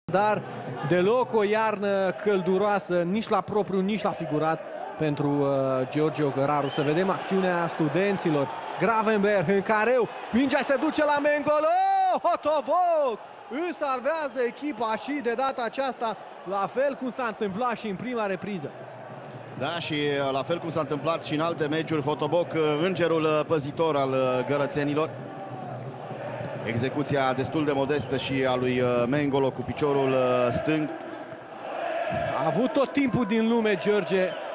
Dar deloc o iarnă călduroasă, nici la propriu, nici la figurat pentru George Ogăraru. Să vedem acțiunea studenților. Gravenberg în careu, mingea se duce la Mengolo, Hotoboc îi salvează echipa și de data aceasta la fel cum s-a întâmplat și în prima repriză. Da, și la fel cum s-a întâmplat și în alte meciuri, Hotoboc, îngerul păzitor al gărățenilor. Execuția destul de modestă și a lui Mengolo cu piciorul stâng. A avut tot timpul din lume George